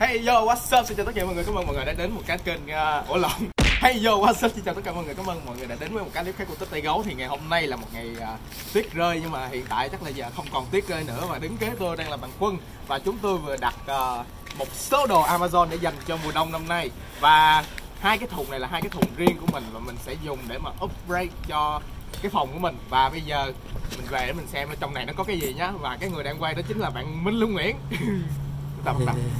Hey yo, what's up? Xin chào tất cả mọi người, cảm ơn mọi người đã đến một cái kênh ủa lộn. Hey yo, what's up? Xin chào tất cả mọi người, cảm ơn mọi người đã đến với một cái clip khác của Tích Tay Gấu. Thì ngày hôm nay là một ngày tuyết rơi, nhưng mà hiện tại chắc là giờ không còn tuyết rơi nữa. Và đứng kế tôi đang là Bằng Quân. Và chúng tôi vừa đặt một số đồ Amazon để dành cho mùa đông năm nay. Và hai cái thùng này là hai cái thùng riêng của mình, và mình sẽ dùng để mà upgrade cho cái phòng của mình. Và bây giờ mình về để mình xem ở trong này nó có cái gì nhá. Và cái người đang quay đó chính là bạn Minh Luân Nguyễn. Tập.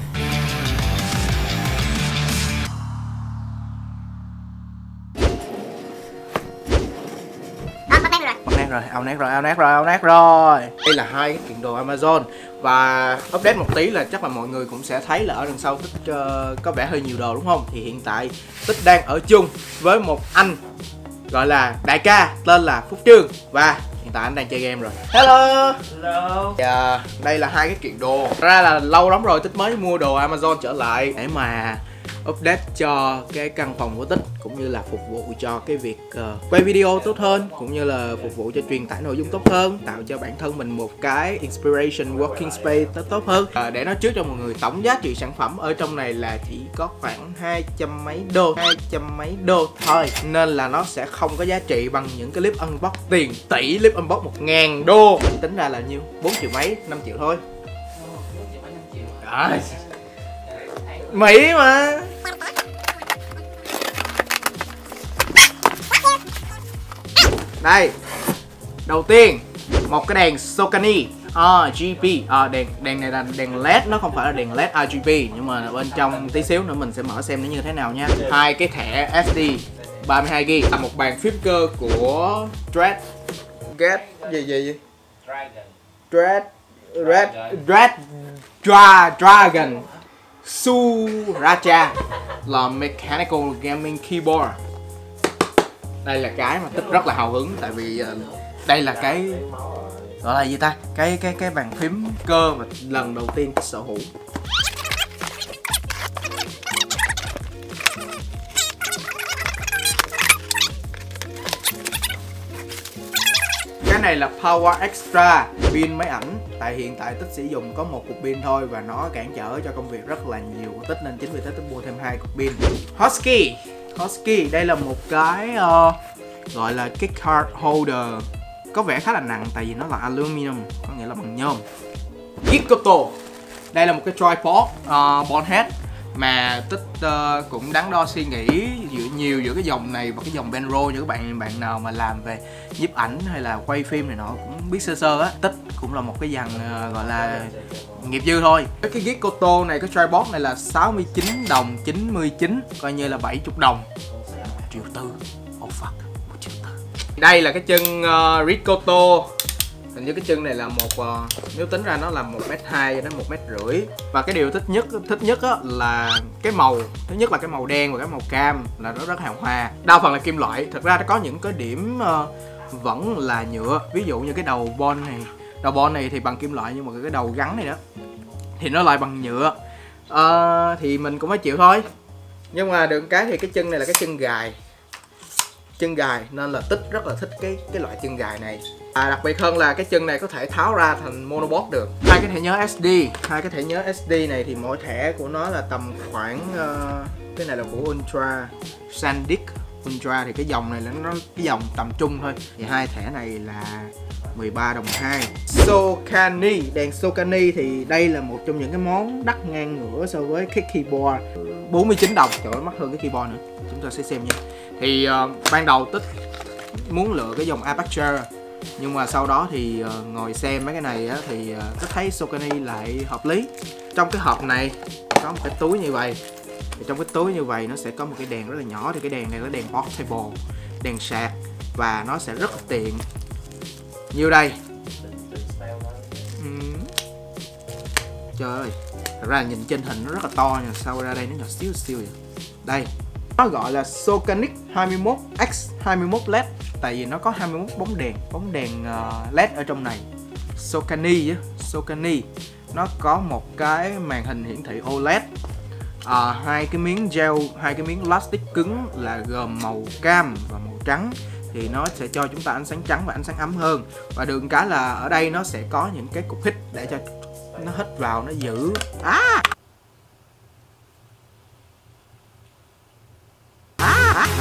Ao nét rồi. Đây là hai cái kiện đồ Amazon. Và update một tí là chắc là mọi người cũng sẽ thấy là ở đằng sau Tích có vẻ hơi nhiều đồ đúng không? Thì hiện tại Tích đang ở chung với một anh gọi là đại ca tên là Phúc Trương. Và hiện tại anh đang chơi game rồi. Hello. Hello. Đây là hai cái kiện đồ. Thật ra là lâu lắm rồi Tích mới mua đồ Amazon trở lại để mà update cho cái căn phòng của Tích, cũng như là phục vụ cho cái việc quay video tốt hơn, cũng như là phục vụ cho truyền tải nội dung tốt hơn, tạo cho bản thân mình một cái inspiration working space tốt hơn. Để nói trước cho mọi người, tổng giá trị sản phẩm ở trong này là chỉ có khoảng 200 mấy đô thôi, nên là nó sẽ không có giá trị bằng những cái clip unbox tiền tỷ, clip unbox 1000 đô. Tính ra là nhiêu? 4 triệu mấy, 5 triệu thôi. Đó. Mỹ mà. Đây, đầu tiên một cái đèn Sokani RGB. Đèn này là đèn LED, nó không phải là đèn LED RGB, nhưng mà bên trong tí xíu nữa mình sẽ mở xem nó như thế nào nha. Hai cái thẻ SD 32GB, là một bàn phím cơ của Dragon Suracha, là mechanical gaming keyboard. Đây là cái mà Tích rất là hào hứng, tại vì đây là cái gọi là gì ta, cái bàn phím cơ mà lần đầu tiên Tích sở hữu. Cái này là Power Extra pin máy ảnh. Tại hiện tại Tích sử dụng có một cục pin thôi và nó cản trở cho công việc rất là nhiều của Tích, nên chính vì thế Tích mua thêm hai cục pin. Hotkeys, đây là một cái gọi là cái card holder, có vẻ khá là nặng tại vì nó là aluminum, có nghĩa là bằng nhôm. Gikoto, đây là một cái tripod ball head mà Tích cũng đắn đo suy nghĩ giữa cái dòng này và cái dòng Benro. Những bạn nào mà làm về nhiếp ảnh hay là quay phim này nọ cũng biết sơ sơ á. Tích cũng là một cái dàn gọi là nghiệp dư thôi. Cái Gikoto này, cái tripod này là 69 đồng 99, coi như là 70 đồng. 1,4 triệu. Oh fuck, 1,4 triệu. Đây là cái chân Rikoto. Hình như cái chân này là nếu tính ra nó là 1m2 đến 1m50. Và cái điều thích nhất á là cái màu. Thứ nhất là cái màu đen và cái màu cam là nó rất hào hoa. Đa phần là kim loại. Thật ra nó có những cái điểm vẫn là nhựa. Ví dụ như cái đầu bon này thì bằng kim loại, nhưng mà cái đầu gắn này đó thì nó lại bằng nhựa. Thì mình cũng phải chịu thôi. Nhưng mà được cái thì cái chân này là cái chân gài, nên là Tích rất là thích cái loại chân gài này. Đặc biệt hơn là cái chân này có thể tháo ra thành monoboard được. Hai cái thẻ nhớ SD này thì mỗi thẻ của nó là tầm khoảng cái này là của Ultra SanDisk Ultra, thì cái dòng này là nó cái dòng tầm trung thôi. Thì hai thẻ này là 13 đồng 2. Sokani, đèn Sokani thì đây là một trong những cái món đắt ngang ngửa so với cái keyboard. 49 đồng, trời ơi, mắc hơn cái keyboard nữa. Chúng ta sẽ xem nha. Thì ban đầu Tích muốn lựa cái dòng Aperture, nhưng mà sau đó thì ngồi xem mấy cái này á, thì Tích thấy Sokani lại hợp lý. Trong cái hộp này có một cái túi như vậy. Thì trong cái túi như vậy nó sẽ có một cái đèn rất là nhỏ. Thì cái đèn này là đèn portable, đèn sạc, và nó sẽ rất là tiện. Như đây. Trời ơi, thật ra nhìn trên hình nó rất là to, nhưng sau ra đây nó nhỏ xíu vậy. Đây, nó gọi là Sokanic 21X21 LED, tại vì nó có 21 bóng đèn LED ở trong này. Sokani nó có một cái màn hình hiển thị OLED, hai cái miếng gel, hai cái miếng plastic cứng là gồm màu cam và màu trắng, thì nó sẽ cho chúng ta ánh sáng trắng và ánh sáng ấm hơn. Và được cái là ở đây nó sẽ có những cái cục hít để cho nó hít vào, nó giữ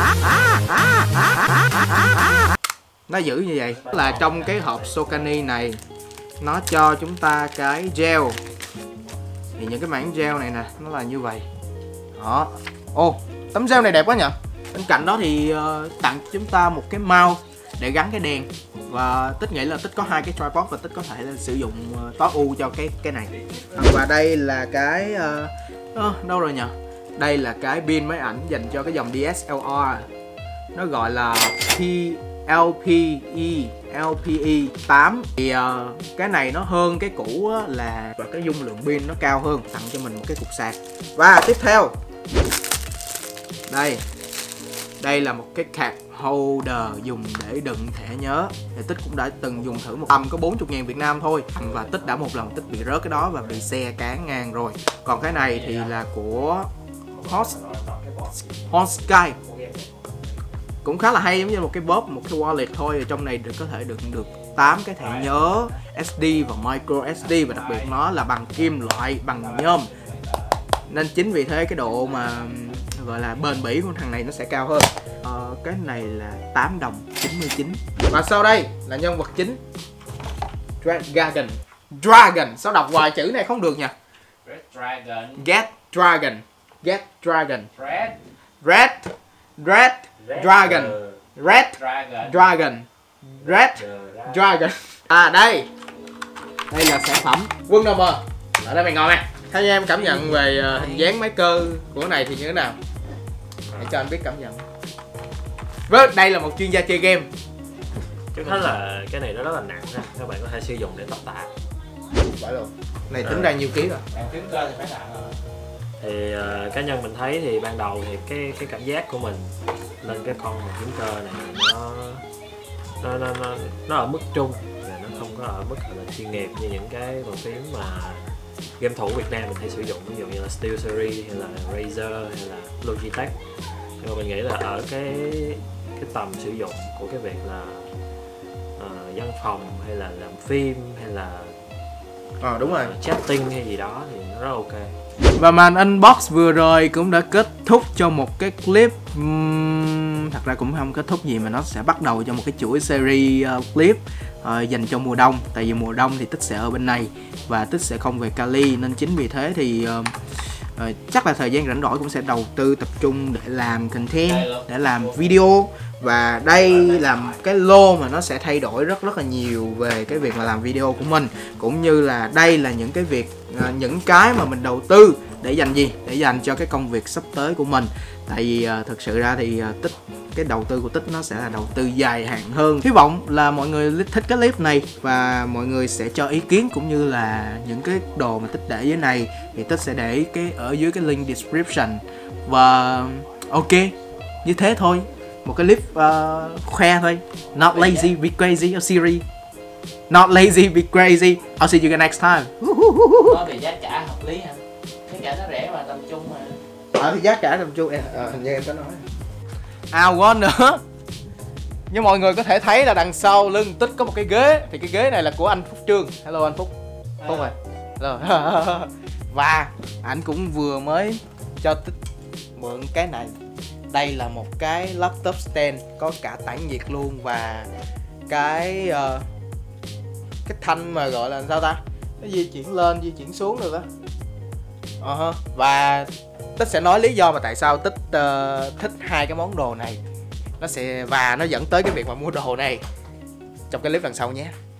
Nó giữ như vậy là trong cái hộp Socani này nó cho chúng ta cái gel. Thì những cái mảng gel này nè nó là như vậy đó. Ô, tấm gel này đẹp quá nhỉ. Bên cạnh đó thì tặng chúng ta một cái mount để gắn cái đèn. Và Tích nghĩ là Tích có hai cái tripod và Tích có thể là sử dụng tối ưu cho cái này. Và đây là cái đâu rồi nhỉ? Đây là cái pin máy ảnh dành cho cái dòng DSLR. Nó gọi là LPE 8. Thì cái này nó hơn cái cũ là và cái dung lượng pin nó cao hơn, tặng cho mình một cái cục sạc. Và tiếp theo đây là một cái card holder dùng để đựng thẻ nhớ. Thì Tích cũng đã từng dùng thử một tầm có 40.000 Việt Nam thôi. Và Tích đã một lần Tích bị rớt cái đó và bị xe cán ngang rồi. Còn cái này thì là của Hotsky. Cũng khá là hay, giống như một cái box, một cái wallet thôi. Ở trong này có thể được 8 cái thẻ nhớ SD và micro SD. Và đặc biệt nó là bằng kim loại, bằng nhôm. Nên chính vì thế cái độ mà gọi là bền bỉ của thằng này nó sẽ cao hơn. Cái này là 8 đồng 99. Và sau đây là nhân vật chính, Dragon. Sao đọc hoài chữ này không được nha. Get Dragon. Đây là sản phẩm Quân Number. Ở đây mày ngồi nè. Theo em cảm nhận về hình dáng máy cơ của cái này thì như thế nào? Hãy cho anh biết cảm nhận. Với đây là một chuyên gia chơi game. Trước hết là cái này nó rất là nặng ha. Các bạn có thể sử dụng để tập tạ. Phải luôn. Này tính ra nhiều ký rồi. Tiếng cơ thì phải nặng rồi. Thì cá nhân mình thấy thì ban đầu thì cái cảm giác của mình lên cái con một kiếm cơ này nó ở mức trung và nó không có ở mức là chuyên nghiệp như những cái bàn phím mà game thủ Việt Nam mình hay sử dụng, ví dụ như là SteelSeries hay là Razer hay là Logitech. Nhưng mà mình nghĩ là ở cái tầm sử dụng của cái việc là văn phòng hay là làm phim hay là đúng rồi, chatting hay gì đó thì nó rất ok. Và màn unbox vừa rồi cũng đã kết thúc cho một cái clip. Thật ra cũng không kết thúc gì mà nó sẽ bắt đầu cho một cái chuỗi series clip dành cho mùa đông. Tại vì mùa đông thì Tích sẽ ở bên này và Tích sẽ không về Cali. Nên chính vì thế thì chắc là thời gian rảnh rỗi cũng sẽ đầu tư tập trung để làm content, để làm video. Và đây là cái lô mà nó sẽ thay đổi rất là nhiều về cái việc mà làm video của mình. Cũng như là đây là những cái việc, những cái mà mình đầu tư để dành gì? Để dành cho cái công việc sắp tới của mình. Tại vì thực sự ra thì Tích, cái đầu tư của Tích nó sẽ là đầu tư dài hạn hơn. Hy vọng là mọi người thích cái clip này và mọi người sẽ cho ý kiến cũng như là những cái đồ mà Tích để dưới này thì Tích sẽ để ở dưới cái link description. Và ok, như thế thôi. Một cái clip khoe thôi. Not lazy be crazy series. Not lazy be crazy. I'll see you guys next time. Nó thì giá cả hợp lý hả? Giá cả nó rẻ mà, tầm trung mà. Thì giá cả tầm trung hình như em có nói. Quên nữa. Như mọi người có thể thấy là đằng sau lưng Tích có một cái ghế. Thì cái ghế này là của anh Phúc Trương. Hello anh Phúc. Phúc rồi. Hello. Và anh cũng vừa mới cho Tích mượn cái này. Đây là một cái laptop stand có cả tản nhiệt luôn và cái thanh mà gọi là sao ta, nó di chuyển lên di chuyển xuống được á. Và Tích sẽ nói lý do mà tại sao Tích thích hai cái món đồ này, nó dẫn tới cái việc mà mua đồ này trong cái clip lần sau nhé.